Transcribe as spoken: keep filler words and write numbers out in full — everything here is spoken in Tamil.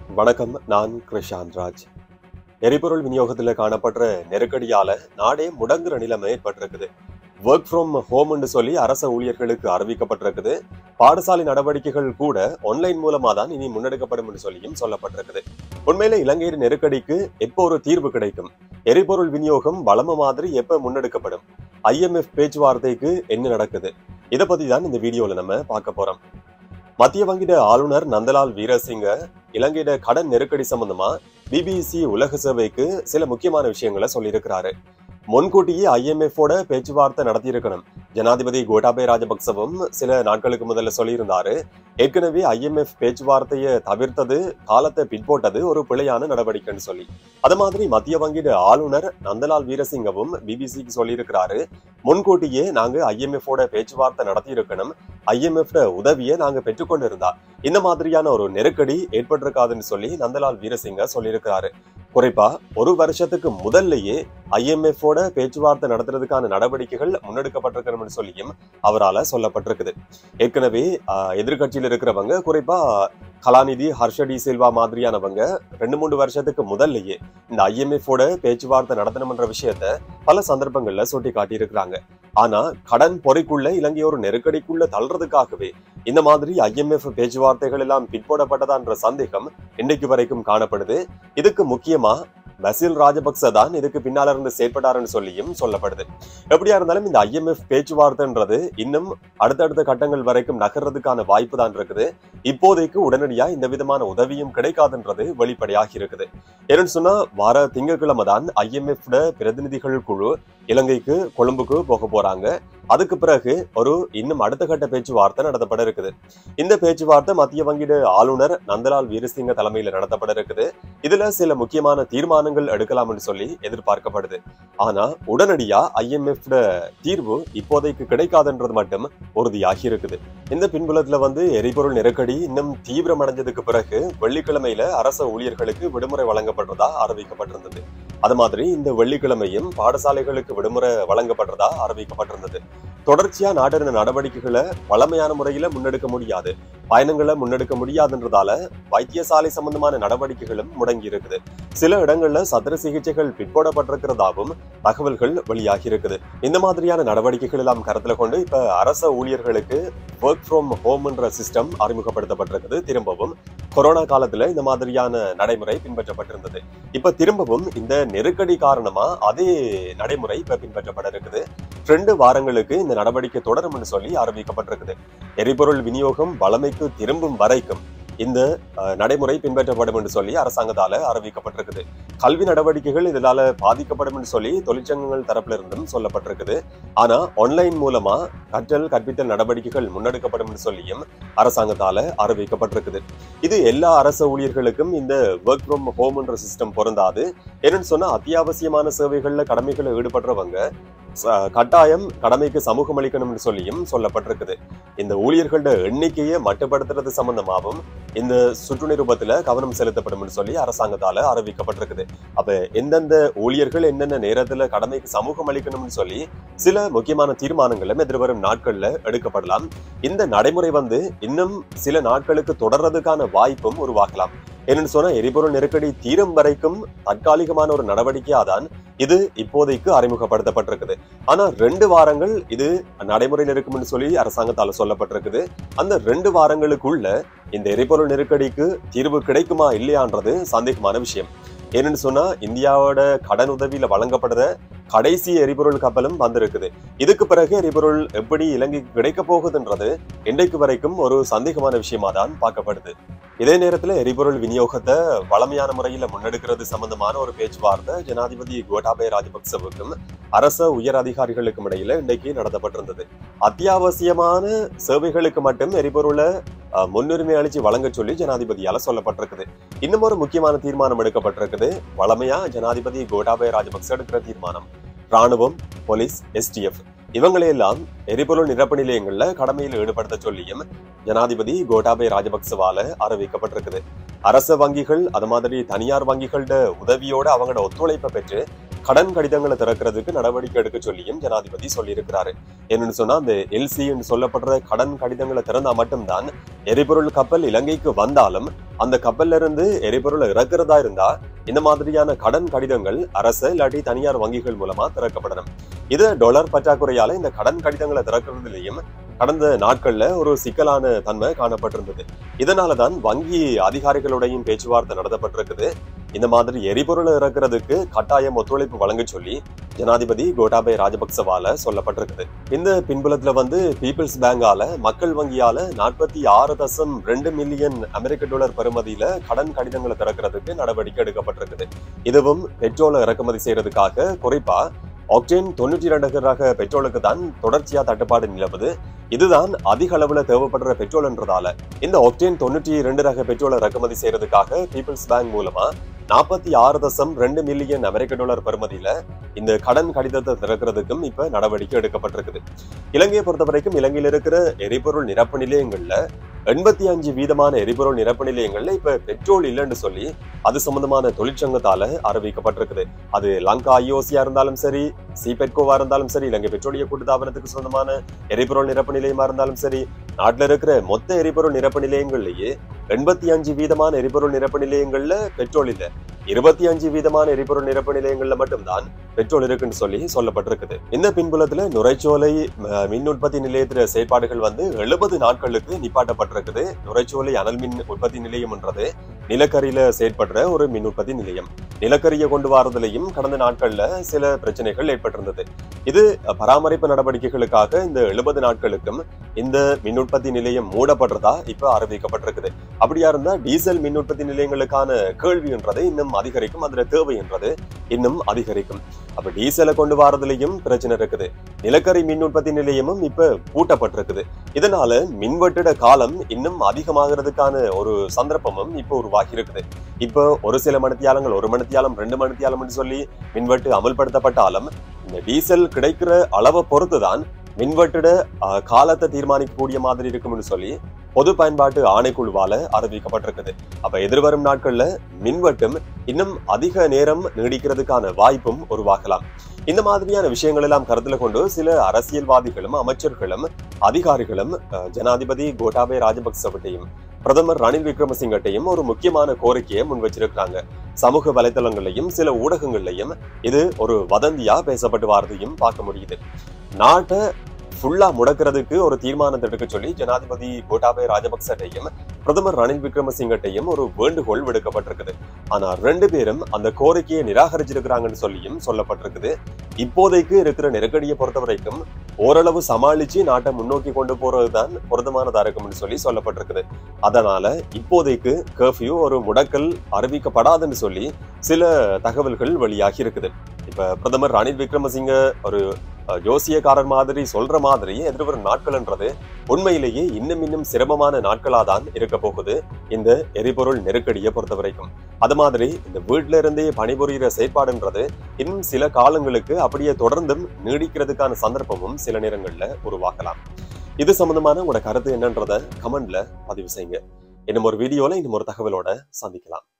வணக்கம். நான் கிருஷாந்த் ராஜ். எரிபொருள் விநியோகத்தில் காணப்படுற நெருக்கடியால நாடே முடங்குற நிலைமை ஏற்பட்டிருக்குது. ஒர்க் ஃப்ரம் ஹோம்னு சொல்லி அரச ஊழியர்களுக்கு அறிவிக்கப்பட்டிருக்குது. பாடசாலை நடவடிக்கைகள் கூட ஆன்லைன் மூலமா தான் இனி முன்னெடுக்கப்படும் என்று சொல்லியும் சொல்லப்பட்டிருக்குது. உண்மையில இலங்கையின் நெருக்கடிக்கு எப்போ ஒரு தீர்வு கிடைக்கும்? எரிபொருள் விநியோகம் வளம மாதிரி எப்ப முன்னெடுக்கப்படும்? ஐ எம் எஃப் பேச்சுவார்த்தைக்கு என்ன நடக்குது? இதை பத்தி தான் இந்த வீடியோல நம்ம பார்க்க போறோம். மத்திய வங்கிட ஆளுநர் நந்தலால் வீரசிங்க இலங்கையிட கடன் நெருக்கடி சம்பந்தமா பிபிசி உலக சேவைக்கு சில முக்கியமான விஷயங்களை சொல்லியிருக்கிறாரு. முன்கூட்டியே ஐ எம் எஃப் ஓட பேச்சுவார்த்தை நடத்தியிருக்கணும். ஜனாதிபதி கோட்டாபய ராஜபக்சவும் சில நாட்களுக்கு முதல்ல சொல்லியிருந்தாரு. ஏற்கனவே ஐ எம் எஃப் பேச்சுவார்த்தையை தவிர்த்தது, காலத்தை பிற்போட்டது ஒரு பிழையான நடவடிக்கைன்னு சொல்லி. அது மாதிரி மத்திய வங்கிட ஆளுநர் நந்தலால் வீரசிங்கவும் பிபிசிக்கு சொல்லியிருக்கிறாரு, முன்கூட்டியே நாங்க ஐ எம் எஃப் ஓட பேச்சுவார்த்தை நடத்தி இருக்கணும். ஐ எம் எஃப் உதவியை நாங்க பெற்றுக்கொண்டு இருந்தா இந்த மாதிரியான ஒரு நெருக்கடி ஏற்பட்டிருக்காதுன்னு சொல்லி நந்தலால் வீரசிங்க சொல்லியிருக்கிறாரு. குறிப்பா ஒரு வருஷத்துக்கு முதல்லயே ஐ எம் எஃப் ஓட பேச்சுவார்த்தை நடத்துறதுக்கான நடவடிக்கைகள் முன்னெடுக்கப்பட்டிருக்கணும்னு சொல்லியும் அவரால் சொல்லப்பட்டிருக்குது. ஏற்கனவே எதிர்கட்சியில் இருக்கிறவங்க, குறிப்பா கலாநிதி ஹர்ஷடி சில்வா மாதிரியானவங்க ரெண்டு மூன்று வருஷத்துக்கு முதல்லயே இந்த ஐ எம் எஃப் ஓட பேச்சுவார்த்தை நடத்தணும்ன்ற விஷயத்த பல சந்தர்ப்பங்கள்ல சுட்டி காட்டியிருக்கிறாங்க. ஆனா கடன் பொறிக்குள்ள இலங்கை ஒரு நெருக்கடிக்குள்ள தள்ளுறதுக்காகவே இந்த மாதிரி ஐ எம் எஃப் பேச்சுவார்த்தைகள் எல்லாம் பிற்போடப்பட்டதான்ற சந்தேகம் இன்னைக்கு வரைக்கும் காணப்படுது. இதுக்கு முக்கியமா பசில் ராஜபக்ச தான் இதுக்கு பின்னால இருந்து செயற்பட்டாருன்னு சொல்லியும் சொல்லப்படுது. எப்படியா இருந்தாலும் இந்த ஐ எம் எஃப் பேச்சுவார்த்தைன்றது இன்னும் அடுத்தடுத்த கட்டங்கள் வரைக்கும் நகர்றதுக்கான வாய்ப்பு தான் இருக்குது. இப்போதைக்கு உடனடியா இந்த விதமான உதவியும் கிடைக்காதுன்றது வெளிப்படையாகி இருக்குது. ஏன்னு சொன்னா வார திங்கட்கிழமை தான் ஐ எம் எஃப் பிரதிநிதிகள் குழு இலங்கைக்கு கொழும்புக்கு போக போறாங்க. அதுக்கு பிறகு ஒரு இன்னும் அடுத்த கட்ட பேச்சுவார்த்தை நடத்தப்பட இருக்குது. இந்த பேச்சுவார்த்தை மத்திய வங்கிட ஆளுநர் நந்தலால் வீரசிங்க தலைமையில நடத்தப்பட இருக்குது. இதுல சில முக்கியமான தீர்மானங்கள் எடுக்கலாம்னு சொல்லி எதிர்பார்க்கப்படுது. ஆனா உடனடியா ஐ எம் எஃப் தீர்வு இப்போதைக்கு கிடைக்காதுன்றது மட்டும் உறுதியாகி இருக்குது. இந்த பின்புலத்துல வந்து எரிபொருள் நெருக்கடி இன்னும் தீவிரம் அடைஞ்சதுக்கு பிறகு வெள்ளிக்கிழமையில அரச ஊழியர்களுக்கு விடுமுறை வழங்கப்படுறதா அறிவிக்கப்பட்டிருந்தது. அது மாதிரி இந்த வெள்ளிக்கிழமையும் பாடசாலைகளுக்கு விடுமுறை வழங்கப்படுறதா அறிவிக்கப்பட்டிருந்தது. தொடர்ச்சியா நாட்டின நடவடிக்கைகளை வளமையான முறையில முன்னெடுக்க முடியாது, பயணங்களை முன்னெடுக்க முடியாதுன்றதால வைத்தியசாலை சம்பந்தமான நடவடிக்கைகளும் முடங்கி இருக்குது. சில இடங்கள்ல சத்திர சிகிச்சைகள் பிற்போடப்பட்டிருக்கிறதாவும் தகவல்கள் வெளியாகி இருக்குது. இந்த மாதிரியான நடவடிக்கைகள் எல்லாம் கருத்துல கொண்டு இப்ப அரச ஊழியர்களுக்கு ஒர்க் ஃப்ரம் ஹோம் என்ற சிஸ்டம் அறிமுகப்படுத்தப்பட்டிருக்குது. திரும்பவும் கொரோனா காலத்துல இந்த மாதிரியான நடைமுறை பின்பற்றப்பட்டிருந்தது. இப்ப திரும்பவும் இந்த நெருக்கடி காரணமா அதே நடைமுறை இப்ப பின்பற்றப்பட இருக்குது. ரெண்டு வாரங்களுக்கு இந்த நடவடிக்கை தொடரும் என்று சொல்லி அறிவிக்கப்பட்டிருக்குது. எரிபொருள் விநியோகம் வளமைக்கு திரும்பும் வரைக்கும் இந்த நடைமுறை பின்பற்றப்படும் என்று சொல்லி அரசாங்கத்தால அறிவிக்கப்பட்டிருக்குது. கல்வி நடவடிக்கைகள் இதனால பாதிக்கப்படும் என்று சொல்லி தொழிற்சங்கங்கள் தரப்புல இருந்தும் சொல்லப்பட்டிருக்குது. ஆனா ஆன்லைன் மூலமா கற்றல் கற்பித்தல் நடவடிக்கைகள் முன்னெடுக்கப்படும் என்று சொல்லியும் அரசாங்கத்தால அறிவிக்கப்பட்டிருக்குது. இது எல்லா அரச ஊழியர்களுக்கும் இந்த ஒர்க் ஃப்ரம் ஹோம் என்ற சிஸ்டம் பொருந்தாது. என்னன்னு சொன்னா அத்தியாவசியமான சேவைகள்ல கடமைகளை ஈடுபடுறவங்க கட்டாயம் கடமைக்கு சமூகம் அளிக்கணும்னு சொல்லியும் சொல்லப்பட்டிருக்குது. இந்த ஊழியர்களோட எண்ணிக்கையை மட்டுப்படுத்துறது சம்பந்தமாகவும் இந்த சுற்று நிருபத்துல கவனம் செலுத்தப்படும் சொல்லி அரசாங்கத்தால அறிவிக்கப்பட்டிருக்குது. அப்ப எந்தெந்த ஊழியர்கள் என்னென்ன நேரத்துல கடமைக்கு சமூகம் அளிக்கணும்னு சொல்லி சில முக்கியமான தீர்மானங்களும் எதிர்வரும் நாட்கள்ல எடுக்கப்படலாம். இந்த நடைமுறை வந்து இன்னும் சில நாட்களுக்கு தொடர்றதுக்கான வாய்ப்பும் உருவாகலாம். என்னன்னு சொன்னா எரிபொருள் நெருக்கடி தீரும் வரைக்கும் தற்காலிகமான ஒரு நடைமுறையாதான் இது இப்போதைக்கு அறிமுகப்படுத்தப்பட்டிருக்குது. ஆனா ரெண்டு வாரங்கள் இது நடைமுறையில் இருக்கும்னு சொல்லி அரசாங்கத்தால சொல்லப்பட்டிருக்குது. அந்த ரெண்டு வாரங்களுக்குள்ள இந்த எரிபொருள் நெருக்கடிக்கு தீர்வு கிடைக்குமா இல்லையான்றது சந்தேகமான விஷயம். ஏன்னு சொன்னா இந்தியாவோட கடன் உதவியில வழங்கப்படுற கடைசி எரிபொருள் கப்பலும் வந்திருக்குது. இதுக்கு பிறகு எரிபொருள் எப்படி இலங்கைக்கு கிடைக்க போகுதுன்றது இன்றைக்கு வரைக்கும் ஒரு சந்தேகமான விஷயமா தான் பார்க்கப்படுது. இதே நேரத்துல எரிபொருள் விநியோகத்தை வளமையான முறையில முன்னெடுக்கிறது சம்பந்தமான ஒரு பேச்சுவார்த்தை ஜனாதிபதி கோட்டாபய ராஜபக்சவுக்கும் அரச உயர் அதிகாரிகளுக்கும் இடையில இன்றைக்கு நடத்தப்பட்டிருந்தது. அத்தியாவசியமான சேவைகளுக்கு மட்டும் எரிபொருளை முன்னுரிமை அளிச்சு வழங்க சொல்லி ஜனாதிபதியால சொல்லப்பட்டிருக்குது. இன்னும் ஒரு முக்கியமான தீர்மானம் எடுக்கப்பட்டிருக்குது. வளமையா ஜனாதிபதி கோட்டாபய ராஜபக்ச எடுக்கிற தீர்மானம் ராணுவம், போலீஸ், எஸ் டி எஃப் இவங்களையெல்லாம் எரிபொருள் நிரப்பு நிலையங்கள்ல கடமையில் ஈடுபடுத்த சொல்லியும் ஜனாதிபதி கோட்டாபய ராஜபக்சவால அறிவிக்கப்பட்டிருக்குது. அரச வங்கிகள் அது மாதிரி தனியார் வங்கிகளோட உதவியோட அவங்களோட ஒத்துழைப்பை பெற்று கடன் கடிதங்களை திறக்கிறதுக்கு நடவடிக்கை எடுக்க சொல்லியும் ஜனாதிபதி சொல்லியிருக்கிறாரு. என்னன்னு சொன்னா அந்த எல்சி என்று சொல்லப்படுற கடன் கடிதங்களை திறந்தா மட்டும்தான் எரிபொருள் கப்பல் இலங்கைக்கு வந்தாலும் அந்த கப்பல்ல இருந்து எரிபொருளை இறக்குறதா இருந்தா இந்த மாதிரியான கடன் கடிதங்கள் அரசு இல்லாட்டி தனியார் வங்கிகள் மூலமா திறக்கப்படணும். இது டாலர் பற்றாக்குறையால இந்த கடன் கடிதங்களை திறக்கிறதுலயும் கடந்த நாட்கள்ல ஒரு சிக்கலான தன்மை காணப்பட்டிருந்தது. இதனாலதான் வங்கி அதிகாரிகளுடையும் பேச்சுவார்த்தை நடத்தப்பட்டிருக்குது. இந்த மாதிரி எரிபொருளை இறக்குறதுக்கு கட்டாயம் ஒத்துழைப்பு வழங்க சொல்லி ஜனாதிபதி கோட்டாபய ராஜபக்சவால சொல்லப்பட்டிருக்குது. இந்த பின்புலத்துல வந்து பீப்புள்ஸ் பேங்கால மக்கள் வங்கியால நாற்பத்தி ஆறு தசம் ரெண்டு மில்லியன் அமெரிக்க டாலர் பெறுமதியில கடன் கடிதங்களை திறக்கிறதுக்கு நடவடிக்கை எடுக்கப்பட்டிருக்குது. இதுவும் பெட்ரோலை இறக்குமதி செய்யறதுக்காக குறிப்பா ஆக்டேன் தொண்ணூற்றி இரண்டு ரக பெட்ரோலுக்கு தான் தொடர்ச்சியா தட்டுப்பாடு நிலவுது. இதுதான் அதிக அளவுல தேவைப்படுற பெட்ரோல் என்றதால இந்த ஆக்டேன் தொண்ணூற்றி இரண்டு ரக பெட்ரோலை இறக்குமதி செய்யறதுக்காக பீப்புள்ஸ் பேங்க் மூலமா நாற்பத்தி ஆறு தசம் ரெண்டு மில்லியன் அமெரிக்க டாலர் பெறுமதியில இந்த கடன் கடிதத்தை திறக்கிறதுக்கும் இப்ப நடவடிக்கை எடுக்கப்பட்டிருக்குது. இலங்கையை பொறுத்த வரைக்கும் இலங்கையில் இருக்கிற எரிபொருள் நிரப்பு நிலையங்கள்ல எண்பத்தி அஞ்சு வீதமான எரிபொருள் நிரப்பு நிலையங்கள்ல இப்ப பெட்ரோல் இல்லைன்னு சொல்லி அது சம்பந்தமான தொழிற்சங்கத்தால அறிவிக்கப்பட்டிருக்குது. அது லங்கா ஐஓசியா இருந்தாலும் சரி, சிபெட்கோவா இருந்தாலும் சரி, இலங்கை பெட்ரோலிய கூட்டுத்தாபனத்துக்கு சொந்தமான எரிபொருள் நிரப்பு நிலையமா இருந்தாலும் சரி, நாட்டுல இருக்கிற மொத்த எரிபொருள் நிரப்பு நிலையங்கள்லயே எண்பத்தி அஞ்சு வீதமான எரிபொருள் நிரப்பு நிலையங்கள்ல பெட்ரோல் இல்ல, இருபத்தி அஞ்சு வீதமான எரிபொருள் நிரப்பு நிலையங்கள்ல மட்டும்தான் பெட்ரோல் இருக்குன்னு சொல்லி சொல்லப்பட்டிருக்குது. இந்த பின்புலத்துல நுரைச்சோலை மின் உற்பத்தி நிலையத்தில செயற்பாடுகள் வந்து எழுபது நாட்களுக்கு நிப்பாட்டப்பட்டிருக்குது. நுரைச்சோலை அனல் மின் உற்பத்தி நிலையம் என்றது நிலக்கரியில செயற்படுற ஒரு மின் உற்பத்தி நிலையம். நிலக்கரியை கொண்டு வரதுலையும் கடந்த நாட்கள்ல சில பிரச்சனைகள் ஏற்பட்டிருந்தது. இது பராமரிப்பு நடவடிக்கைகளுக்காக இந்த எழுபது நாட்களுக்கும் இந்த மின் உற்பத்தி நிலையம் மூடப்படுறதா இப்ப அறிவிக்கப்பட்டிருக்குது. அப்படியா இருந்தா டீசல் மின் உற்பத்தி நிலையங்களுக்கான கேள்வி என்றது இன்னும் அதிகரிக்கும், அதுல தேவை என்றது இன்னும் அதிகரிக்கும். அப்ப டீசலை கொண்டு வரதுலயும் பிரச்சனை இருக்குது. நிலக்கரி மின் உற்பத்தி நிலையமும் இப்ப பூட்டப்பட்டிருக்குது. இதனால மின்வெட்டிட காலம் இன்னும் அதிகமாகிறதுக்கான ஒரு சந்தர்ப்பமும் இப்ப உருவாகி இருக்குது. இப்போ ஒரு சில மணித்தியாலங்கள் ஒரு மணித்தியாலம் ரெண்டு மணித்தியாலம் சொல்லி மின்வெட்டு அமல்படுத்தப்பட்டாலும் இந்த டீசல் கிடைக்கிற அளவை பொறுத்துதான் மின்வெட்டிட காலத்தை தீர்மானிக்கக்கூடிய மாதிரி இருக்கும்னு சொல்லி பொது பயன்பாட்டு ஆணைக்குழுவால அறிவிக்கப்பட்டிருக்குது. அப்ப எதிர்வரும் நாட்கள்ல மின்வெட்டும் இன்னும் அதிக நேரம் நீடிக்கிறதுக்கான வாய்ப்பும் உருவாகலாம். இந்த மாதிரியான விஷயங்கள் எல்லாம் கருத்துல கொண்டு சில அரசியல்வாதிகளும் அமைச்சர்களும் அதிகாரிகளும் ஜனாதிபதி கோட்டாபய ராஜபக்சவட்டையும் பிரதமர் ரணில் விக்ரமசிங்கட்டையும் ஒரு முக்கியமான கோரிக்கையை முன் வச்சிருக்கிறாங்க. சமூக வலைதளங்களையும் சில ஊடகங்கள்லையும் இது ஒரு வதந்தியா பேசப்பட்டு வாரதையும் பார்க்க முடியுது. நாட்டை ஃபுல்லா முடக்கிறதுக்கு ஒரு தீர்மானத்தை எடுக்க சொல்லி ஜனாதிபதி கோட்டாபய ராஜபக்சட்டையும் பிரதமர் ரணில் விக்ரமசிங்கட்டையும் ஒரு வேண்டுகோள் விடுக்கப்பட்டிருக்குது. ஆனா ரெண்டு பேரும் அந்த கோரிக்கையை நிராகரிச்சிருக்கிறாங்கன்னு சொல்லியும் சொல்லப்பட்டிருக்குது. இப்போதைக்கு இருக்கிற நெருக்கடியை பொறுத்த வரைக்கும் ஓரளவு சமாளிச்சு நாட்டை முன்னோக்கி கொண்டு போறதுதான் பொருத்தமானதா இருக்கும்னு சொல்லி சொல்லப்பட்டிருக்குது. அதனால இப்போதைக்கு கர்ஃபியூ ஒரு முடக்கல் அறிவிக்கப்படாதுன்னு சொல்லி சில தகவல்கள் வெளியாகி இருக்குது. இப்ப பிரதமர் ரணில் விக்ரமசிங்க ஒரு ஜோசியக்காரர் மாதிரி சொல்ற மாதிரி எதிர்வரும் நாட்கள்ன்றது உண்மையிலேயே இன்னும் இன்னும் சிரமமான நாட்களாதான் இருக்க போகுது இந்த எரிபொருள் நெருக்கடியை பொறுத்த வரைக்கும். அது மாதிரி இந்த வீட்டுல இருந்தே பணிபுரிகிற செயற்பாடுன்றது இன்னும் சில காலங்களுக்கு அப்படியே தொடர்ந்தும் நீடிக்கிறதுக்கான சந்தர்ப்பமும் சில நேரங்கள்ல உருவாக்கலாம். இது சம்பந்தமான உங்களோட கருத்து என்னன்றத கமெண்ட்ல பதிவு செய்யுங்க. இன்னும் ஒரு வீடியோல இன்னும் ஒரு தகவலோட சந்திக்கலாம்.